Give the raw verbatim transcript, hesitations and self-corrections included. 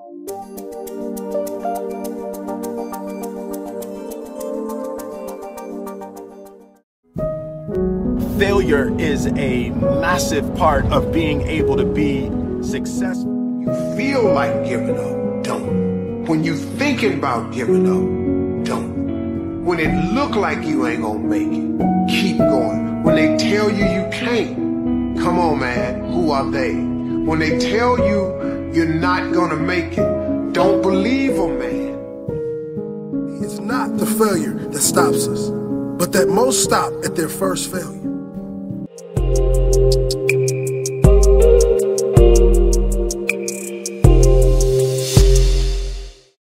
Failure is a massive part of being able to be successful. You feel like giving up, don't. When you thinking about giving up, don't. When it look like you ain't gonna make it, keep going. When they tell you you can't, come on, man, who are they? When they tell you you're not gonna make it, don't believe them, man. It's not the failure that stops us, but that most stop at their first failure.